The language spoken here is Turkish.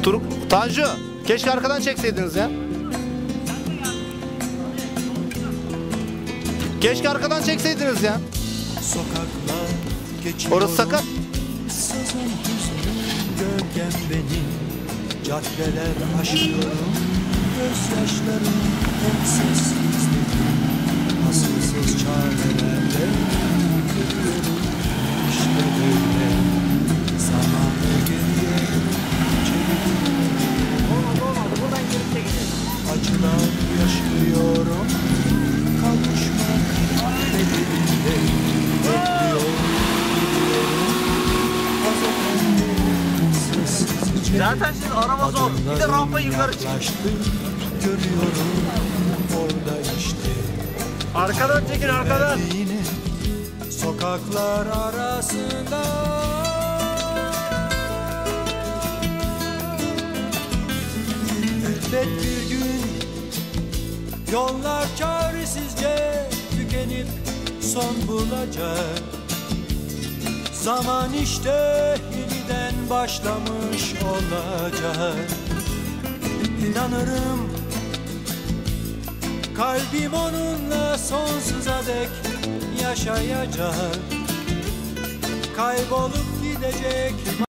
Tanju, keşke arkadan çekseydiniz ya. Keşke arkadan çekseydiniz ya. Sokaklar geçiyorum. Orası sakat. Sızın hüznüm gölgem benim. Caddeler aşıyorum. Gözyaşlarım hep sessizlik. Asılsız çarelerle yürüyorum. İşte böyle zamanı geriye çeviriyorum. Acılar yaşıyorum. Kavuşmak bedenimde bekliyorum. Zaten şimdi araba zor. Bir de rampa yukarı çık. Görüyorum orada işte. Arkadan çekin, arkadan. Yine sokaklar arasında. Elbet bir gün yollar çaresizce tükenip son bulacak. Zaman işte yeniden başlamış olacak. İnanırım kalbim onunla sonsuza dek yaşayacak. Kaybolup gidecek